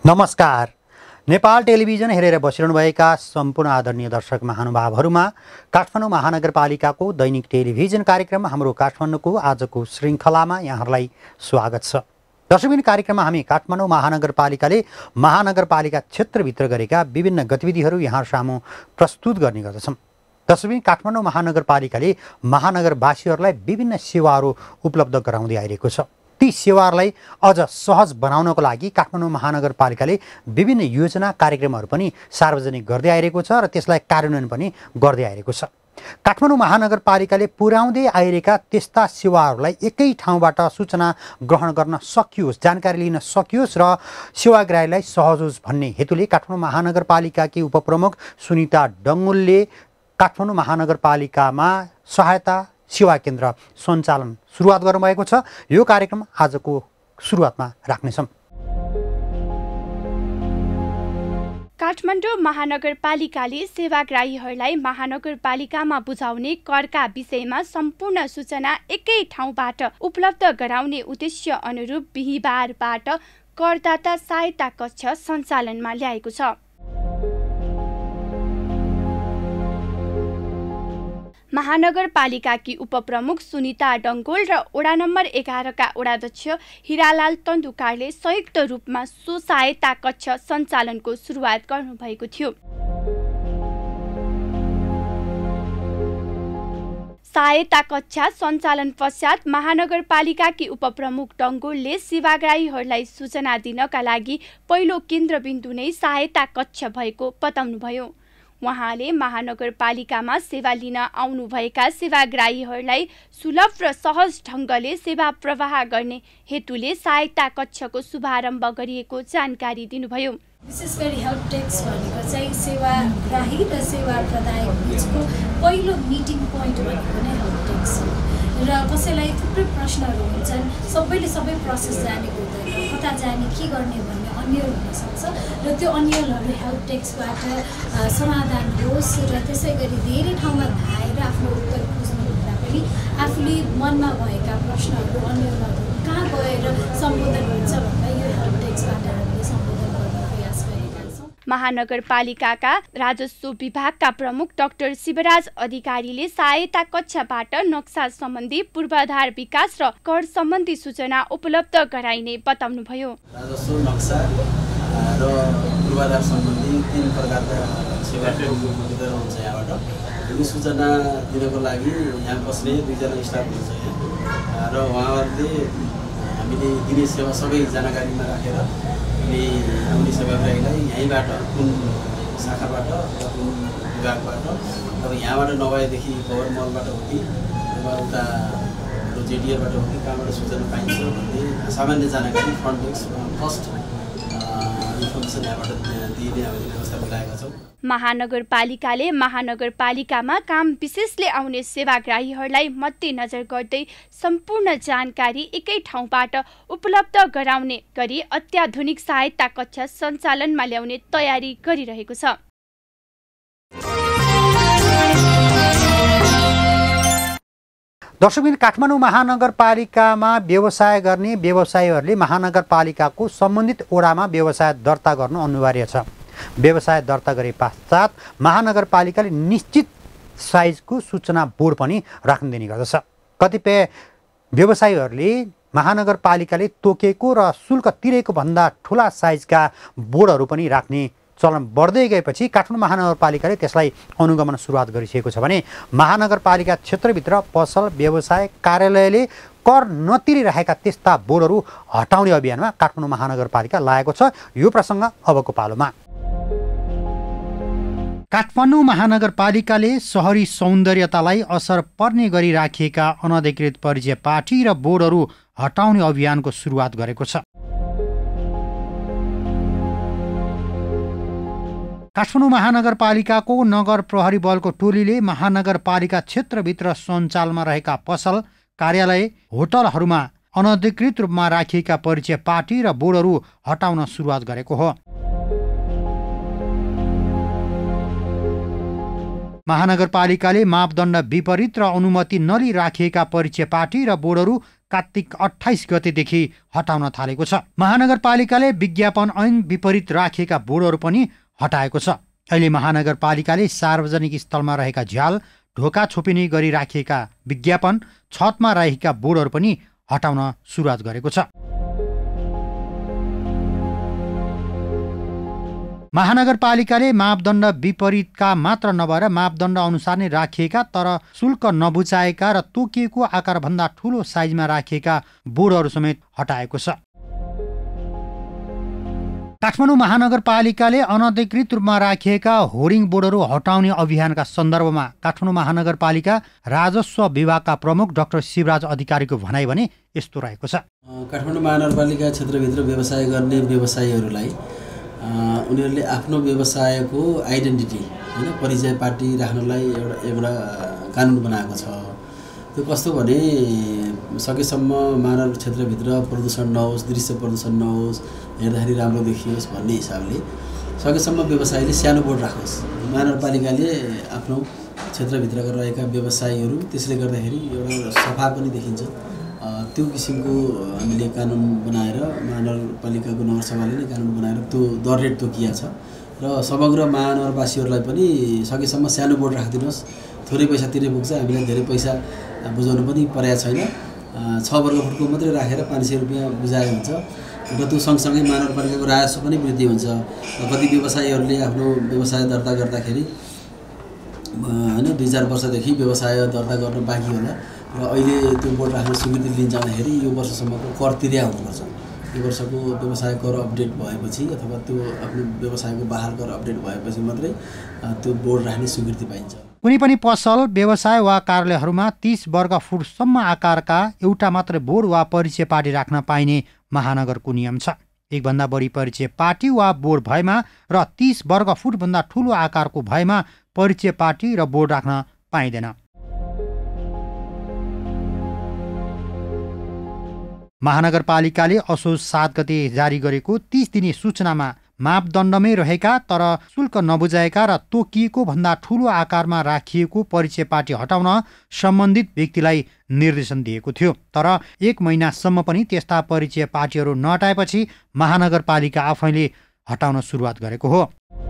नमस्कार। नेपाल टेलिभिजन हेरेर बसिरहनुभएका सम्पूर्ण आदरणीय दर्शक महानुभावहरूमा काठमाडौँ महानगरपालिकाको दैनिक टेलिभिजन कार्यक्रम हाम्रो काठमाडौँको आजको श्रृङ्खलामा यहाँहरूलाई स्वागत छ। दर्शकबिन कार्यक्रममा हामी काठमाडौँ महानगरपालिकाले महानगरपालिका क्षेत्रभित्र गरेका विभिन्न गतिविधिहरू यहाँहरू सामु प्रस्तुत गर्ने गर्दछौँ। दर्शकबिन काठमाडौँ महानगरपालिकाले महानगरवासीहरूलाई विभिन्न सेवाहरू उपलब्ध गराउँदै आइरहेको छ। ती सेवाहरूलाई अझ सहज बनाउनको लागि काठमाडौँ महानगरपालिकाले विभिन्न योजना कार्यक्रमहरू पनि सार्वजनिक गर्दै आइरहेको छ र त्यसलाई कार्यान्वयन पनि गर्दै आइरहेको छ। काठमाडौँ महानगरपालिकाले पुर्याउँदै आइरहेका त्यस्ता सेवाहरूलाई एकै ठाउँबाट सूचना ग्रहण गर्न सकियोस्, जानकारी लिन सकियोस् र सेवाग्राहीलाई सहज होस् भन्ने हेतुले काठमाडौँ महानगरपालिकाकी उपप्रमुख सुनिता डङ्गुलले काठमाडौँ महानगरपालिकामा सहायता सेवा केन्द्र सञ्चालन सुरुवात गर्नुभएको छ। यो कार्यक्रम आजको सुरुवातमा राख्नेछौँ। काठमाडौँ महानगरपालिकाले सेवाग्राहीहरूलाई महानगरपालिकामा बुझाउने करका विषयमा सम्पूर्ण सूचना एकै ठाउँबाट उपलब्ध गराउने उद्देश्य अनुरूप बिहीबारबाट करदाता सहायता कक्ष सञ्चालनमा ल्याएको छ। महानगरपालिकाकी उपप्रमुख सुनिता डङ्गोल र वडा नम्बर 11 का वडाध्यक्ष हिरालाल तन्दुकारले संयुक्त रूपमा सो सहायता कक्ष सञ्चालनको सुरुवात गर्नुभएको थियो। सहायता कक्ष सञ्चालन पश्चात महानगरपालिकाकी उपप्रमुख डङ्गोलले सेवाग्राहीहरूलाई सूचना दिनका लागि पहिलो केन्द्रबिन्दु नै सहायता कक्ष भएको बताउनुभयो। उहाँले महानगरपालिकामा सेवा लिन आउनुभएका सेवाग्राहीहरूलाई सुलभ र सहज ढङ्गले सेवा प्रवाह गर्ने हेतुले सहायता कक्षको शुभारम्भ गरिएको जानकारी दिनुभयो। विशेष गरी हेल्प डेस्क भनेको चाहिँ सेवाग्राही र सेवा प्रदायक बिचको पहिलो मिटिङ पोइन्ट भनेको नै हेल्प डेस्क हो र कसैलाई थुप्रै प्रश्नहरू हुन्छन्, सबैले सबै प्रोसेस जानेको हुँदैन, कता जाने के गर्ने भन्ने अन्यल हुनसक्छ र त्यो अन्यलहरू हेल्प डेस्कबाट समाधान होस् र त्यसै गरी धेरै ठाउँमा धाएर आफ्नो उत्तर खोज्नुहुँदा पनि आफूले मनमा भएका प्रश्नहरू अन्यलहरू कहाँ गएर सम्बोधन हुन्छ भन्दा यो हेल्प डेस्कबाट हामीले सम्बोधन गर्ने प्रयास गरेका छौँ। महानगरपालिकाका राजस्व विभागका प्रमुख डाक्टर शिवराज अधिकारीले सहायता कक्षबाट नक्सा सम्बन्धी पूर्वाधार विकास र कर सम्बन्धी सूचना उपलब्ध गराइने बताउनुभयो। राजस्व नक्सा र पूर्वाधार सम्बन्धी 3 प्रकारका सेवाहरू वितरण हुन्छ यहाँबाट। यो सूचना दिनको लागि यहाँ बस्ने 2 जना स्टाफ हुनुहुन्छ यहाँ र उहाँहरूले हामीले दिने सेवा सबै जानकारीमा राखेर अनि आउने सेवाग्राहीलाई यहीँबाट कुन शाखाबाट कुन विभागबाट अब यहाँबाट नभएदेखि गभर्न मलबाट हो कि उता जेडिएबाट हो कि कहाँबाट सूचना पाइन्छ भन्ने सामान्य जानकारी फ्रन्ट डेस्क फर्स्ट इन्फर्मेसन यहाँबाट दिने हामीले व्यवस्था मिलाएका छौँ। महानगरपालिकाले महानगरपालिकामा काम विशेषले आउने सेवाग्राहीहरूलाई मध्यनजर गर्दै सम्पूर्ण जानकारी एकै ठाउँबाट उपलब्ध गराउने गरी अत्याधुनिक सहायता कक्ष सञ्चालनमा ल्याउने तयारी गरिरहेको छ। दर्शकबिन काठमाडौँ महानगरपालिकामा व्यवसाय गर्ने व्यवसायीहरूले महानगरपालिकाको सम्बन्धित वडामा व्यवसाय दर्ता गर्नु अनिवार्य छ। व्यवसाय दर्ता गरे पश्चात महानगरपालिकाले निश्चित साइजको सूचना बोर्ड पनि राख्न दिने गर्दछ। कतिपय व्यवसायीहरूले महानगरपालिकाले तोकेको र शुल्क तिरेको भन्दा ठुला साइजका बोर्डहरू पनि राख्ने चलन बढ्दै गएपछि काठमाडौँ महानगरपालिकाले त्यसलाई अनुगमन सुरुवात गरिसकेको छ भने महानगरपालिका क्षेत्रभित्र पसल व्यवसाय कार्यालयले कर नतिरिरहेका त्यस्ता बोर्डहरू हटाउने अभियानमा काठमाडौँ महानगरपालिका लागेको छ। यो प्रसङ्ग अबको पालोमा। काठमाडौँ महानगरपालिकाले सहरी सौन्दर्यतालाई असर पर्ने गरी राखिएका अनधिकृत परिचय पाटी र बोर्डहरू हटाउने अभियानको सुरुवात गरेको छ। काठमाडौँ महानगरपालिकाको नगर प्रहरी बलको टोलीले महानगरपालिका क्षेत्रभित्र सञ्चालनमा रहेका पसल कार्यालय होटलहरूमा अनधिकृत रूपमा राखिएका परिचय पाटी र बोर्डहरू हटाउन सुरुवात गरेको हो। महानगरपालिकाले मापदण्ड विपरीत र अनुमति नलिई राखिएका परिचय पाटी र बोर्डहरू कार्तिक 28 गतेदेखि हटाउन थालेको छ। महानगरपालिकाले विज्ञापन ऐन विपरीत राखिएका बोर्डहरू पनि हटाएको छ। अहिले महानगरपालिकाले सार्वजनिक स्थलमा रहेका झ्याल, ढोका छोपिने गरी राखिएका विज्ञापन, छतमा रहेका बोर्डहरू पनि हटाउन सुरुवात गरेको छ। महानगरपालिकाले मापदण्ड विपरीतका मात्र नभएर मापदण्ड अनुसार नै राखिएका तर शुल्क नबुझाएका र तोकिएको आकारभन्दा ठूलो साइजमा राखिएका बोर्डहरू समेत हटाएको छ। काठमाडौँ महानगरपालिकाले अनधिकृत रूपमा राखिएका होर्डिङ बोर्डहरू हटाउने अभियानका सन्दर्भमा काठमाडौँ महानगरपालिका राजस्व विभागका प्रमुख डाक्टर शिवराज अधिकारीको भनाइ भने यस्तो रहेको छ। काठमाडौँ महानगरपालिका क्षेत्रभित्र व्यवसाय गर्ने व्यवसायीहरूलाई उनीहरूले आफ्नो व्यवसायको आइडेन्टिटी हैन परिचय पार्टी राख्नलाई एउटा कानुन बनाएको छ। त्यो कस्तो भने सकेसम्म महानगर क्षेत्रभित्र प्रदूषण नहोस्, दृश्य प्रदूषण नहोस्, हेर्दाखेरि राम्रो देखियोस् भन्ने हिसाबले सकेसम्म व्यवसायीले सानो बोर्ड राखोस्। महानगरपालिकाले आफ्नो क्षेत्रभित्रका रहेका व्यवसायीहरू त्यसले गर्दाखेरि एउटा सफा पनि देखिन्छ। त्यो किसिमको हामीले कानुन बनाएर महानगरपालिकाको नगरसभाले नै कानुन बनाएर त्यो दर रेट तोकिया छ र समग्र महानगरवासीहरूलाई पनि सकेसम्म सानो बोर्ड राखिदिनुहोस्, थोरै पैसा तिर्नै पुग्छ, हामीलाई धेरै पैसा बुझाउनु पनि परेको छैन। 6 वर्ग फुटको मात्रै राखेर 500 रुपियाँ बुझाए हुन्छ र त्यो सँगसँगै महानगरपालिकाको राजस्व पनि वृद्धि हुन्छ। कति व्यवसायीहरूले आफ्नो व्यवसाय दर्ता गर्दाखेरि हैन 2-4 वर्षदेखि व्यवसाय दर्ता गर्न बाँकी होला र अहिले त्यो बोर्ड राख्ने स्वीकृति लिन जाँदाखेरि यो वर्षसम्मको कर तिर्या हुनुपर्छ। यो वर्षको व्यवसाय कर अपडेट भएपछि अथवा त्यो आफ्नो व्यवसायको बहाल कर अपडेट भएपछि मात्रै त्यो बोर्ड राख्ने स्वीकृति पाइन्छ। कुनै पनि पसल, व्यवसाय वा कार्यालयहरूमा 30 वर्ग फुटसम्म आकारका एउटा मात्रै बोर्ड वा परिचय पाटी राख्न पाइने महानगरको नियम छ। एकभन्दा बढी परिचय पाटी वा बोर्ड भएमा र 30 वर्ग फुटभन्दा ठूलो आकारको भएमा परिचय पाटी र बोर्ड राख्न पाइँदैन। महानगरपालिकाले असोज 7 गते जारी गरेको 30 दिने सूचनामा मापदण्डमै रहेका तर शुल्क नबुझाएका र तोकिएको भन्दा ठूलो आकारमा राखिएको परिचय पाटी हटाउन सम्बन्धित व्यक्तिलाई निर्देशन दिएको थियो। तर 1 महिनासम्म पनि त्यस्ता परिचय पाटीहरू नहटाएपछि महानगरपालिका आफैले हटाउन सुरुवात गरेको हो।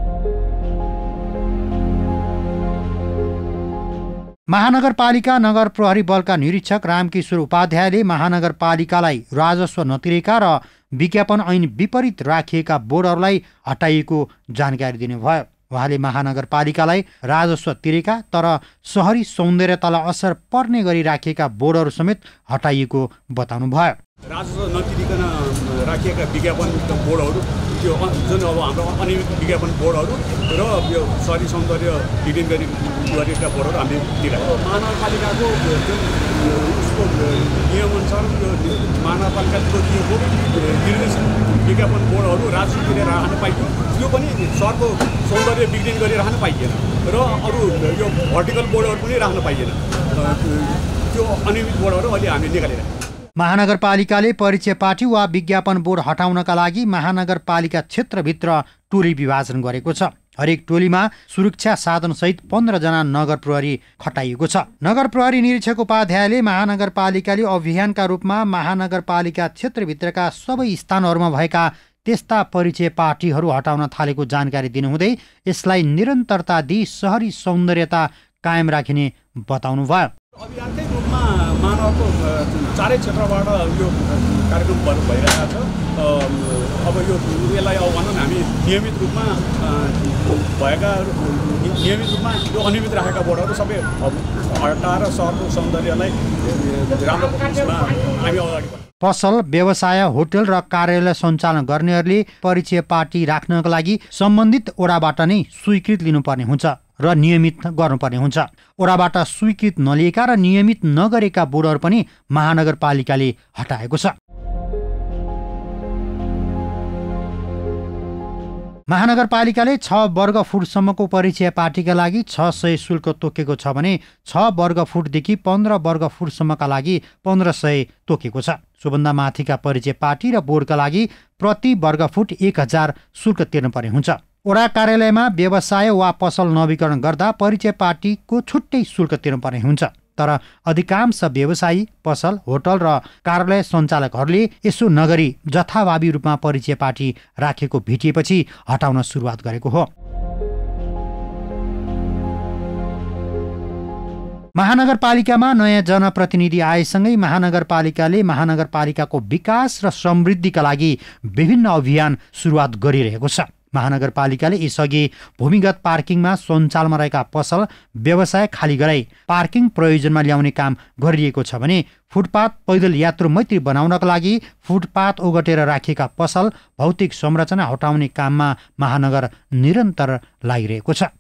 महानगरपालिका नगर प्रहरी बलका निरीक्षक रामकिशोर उपाध्यायले महानगरपालिकालाई राजस्व नतिरेका र विज्ञापन ऐन विपरीत राखिएका बोर्डहरूलाई हटाइएको जानकारी दिनुभयो। उहाँले महानगरपालिकालाई राजस्व तिरेका तर सहरी सौन्दर्यतालाई असर पर्ने गरी राखिएका बोर्डहरू समेत हटाइएको बताउनुभयो। राजस्व नतिरिकन राखिएका विज्ञापन बोर्डहरू त्यो जुन अब हाम्रो अनियमित विज्ञापन बोर्डहरू र यो सहरी सौन्दर्य डिजाइन गरिएका बोर्डहरू हामीले तिरेको महानगरपालिकाको जुन उसको नियमअनुसार यो महानगरपालिकाले तोकिएको निर्देशन विज्ञापन बोर्डहरू राजस्व तिरेर राख्न पाइयो। त्यो पनि सहरको सौन्दर्य डिजाइन गरेर राख्न पाइएन र अरू यो भर्टिकल बोर्डहरू पनि राख्न पाइएन। त्यो अनियमित बोर्डहरू अहिले हामीले निकालेर महानगरपालिकाले परिचय पाटी वा विज्ञापन बोर्ड हटाउनका लागि महानगरपालिका क्षेत्रभित्र टोली विभाजन गरेको छ। हरेक टोलीमा सुरक्षा साधनसहित 15 जना नगर प्रहरी खटाइएको छ। नगर प्रहरी निरीक्षक उपाध्यायले महानगरपालिकाले अभियानका रूपमा महानगरपालिका क्षेत्रभित्रका सबै स्थानहरूमा भएका त्यस्ता परिचय पाटीहरू हटाउन थालेको जानकारी दिनुहुँदै यसलाई निरन्तरता दिई सहरी सौन्दर्यता कायम राखिने बताउनुभयो। अभियानकै रूपमा मानवको चारै क्षेत्रबाट यो कार्यक्रम भइरहेको छ। अब यो यसलाई अब भनौँ न हामी नियमित रूपमा यो अनियमित राखेका बोर्डहरू सबै हटाएर सहरको सौन्दर्यलाई राम्रो पक्षमा हामी अगाडि बढ्छौँ। पसल, व्यवसाय, होटल र कार्यालय सञ्चालन गर्नेहरूले परिचय पाटी राख्नका लागि सम्बन्धित ओडाबाट नै स्वीकृत लिनुपर्ने हुन्छ र नियमित गर्नुपर्ने हुन्छ। ओडाबाट स्वीकृत नलिएका र नियमित नगरेका बोर्डहरू पनि महानगरपालिकाले हटाएको छ। महानगरपालिकाले 6 वर्ग फुटसम्मको परिचय पाटीका लागि 600 शुल्क तोकेको छ भने 6 वर्ग फुटदेखि 15 वर्ग फुटसम्मका लागि 1500 तोकेको छ। सोभन्दा माथिका परिचय पाटी र बोर्डका लागि प्रति वर्ग फुट 1000 शुल्क तिर्नुपर्ने हुन्छ। ओडा कार्यालयमा व्यवसाय वा पसल नवीकरण गर्दा परिचय पाटीको छुट्टै शुल्क तिर्नुपर्ने हुन्छ। तर अधिकांश व्यवसायी, पसल, होटल र कार्यालय सञ्चालकहरूले यसो नगरी जथाभावी रूपमा परिचय पाटी राखेको भेटिएपछि हटाउन सुरुवात गरेको हो। महानगरपालिकामा नयाँ जनप्रतिनिधि आएसँगै महानगरपालिकाले महानगरपालिकाको विकास र समृद्धिका लागि विभिन्न अभियान सुरुवात गरिरहेको छ। महानगरपालिकाले यसअघि भूमिगत पार्किङमा सञ्चालनमा रहेका पसल, व्यवसाय खाली गराई पार्किङ प्रयोजनमा ल्याउने काम गरिएको छ भने फुटपाथ पैदल यात्रु मैत्री बनाउनका लागि फुटपाथ ओगटेर राखिएका पसल, भौतिक संरचना हटाउने काममा महानगर निरन्तर लागिरहेको छ।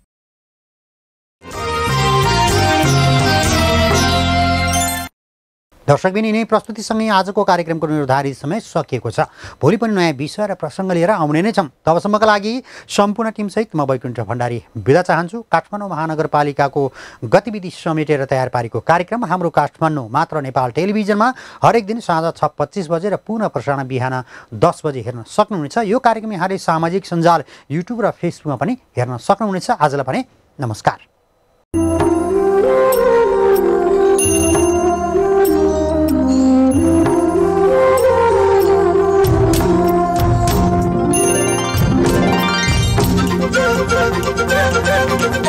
दर्शकबिन यिनै प्रस्तुतिसँगै आजको कार्यक्रमको निर्धारित समय सकिएको छ। भोलि पनि नयाँ विषय र प्रसङ्ग लिएर आउने नै छौँ। तबसम्मका लागि सम्पूर्ण टिमसहित म वैकुण्ठ भण्डारी बिदा चाहन्छु। काठमाडौँ महानगरपालिकाको गतिविधि समेटेर तयार पारेको कार्यक्रम हाम्रो काठमाडौँ मात्र नेपाल टेलिभिजनमा हरेक दिन साँझ 6:25 बजे र पुनः प्रसारण बिहान 10 बजे हेर्न सक्नुहुनेछ। यो कार्यक्रम यहाँले सामाजिक सञ्जाल युट्युब र फेसबुकमा पनि हेर्न सक्नुहुनेछ। आजलाई भने नमस्कार। Thank you.